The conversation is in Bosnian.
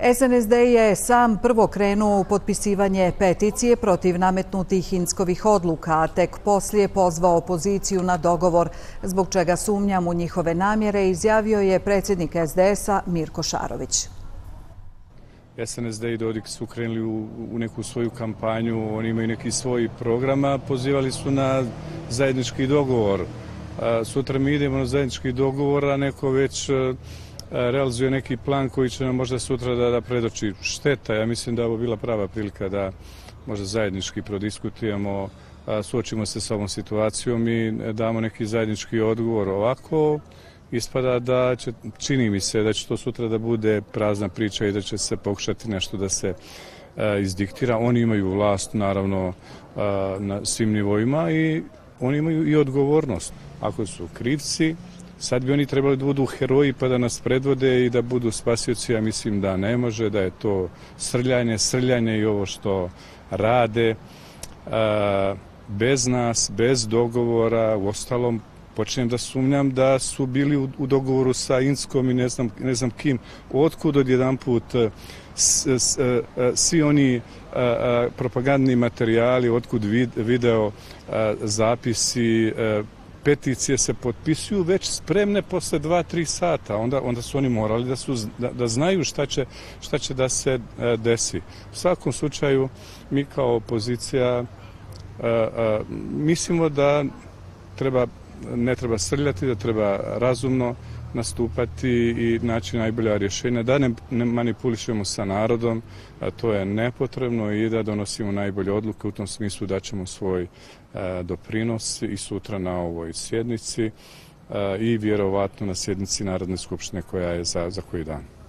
SNSD je sam prvo krenuo u potpisivanje peticije protiv nametnutih Inckovih odluka, a tek poslije pozvao opoziciju na dogovor, zbog čega sumnjam u njihove namjere, izjavio je predsjednik SDS-a Mirko Šarović. SNSD i Dodik su krenuli u neku svoju kampanju, oni imaju neki svoj program, pozivali su na zajednički dogovor. Sutra mi idemo na zajednički dogovor, a neko već realizuje neki plan koji će nam možda sutra da predoči. Šteta, ja mislim da je ovo bila prava prilika da možda zajednički prodiskutujemo, suočimo se sa ovom situacijom i damo neki zajednički odgovor. Ovako ispada da će, čini mi se da će to sutra da bude prazna priča i da će se pokušati nešto da se izdiktira. Oni imaju vlast naravno na svim nivoima i oni imaju i odgovornost. Ako su krivci, sad bi oni trebali da budu heroji pa da nas predvode i da budu spasioci. Ja mislim da ne može, da je to srljanje i ovo što rade bez nas, bez dogovora. Uostalom, počnem da sumnjam da su bili u dogovoru sa Inckom i ne znam kim. Otkud odjedanput svi oni propagandni materijali, otkud video zapisi, peticije se potpisuju već spremne posle 2-3 sata. Onda su oni morali da znaju šta će da se desi. U svakom slučaju, mi kao opozicija mislimo da ne treba srljati, da treba razumno nastupati i naći najbolja rješenja, da ne manipulišemo sa narodom, to je nepotrebno, i da donosimo najbolje odluke. U tom smislu da ćemo svoj doprinos i sutra na ovoj sjednici i vjerovatno na sjednici Narodne skupštine koja je za koji dan.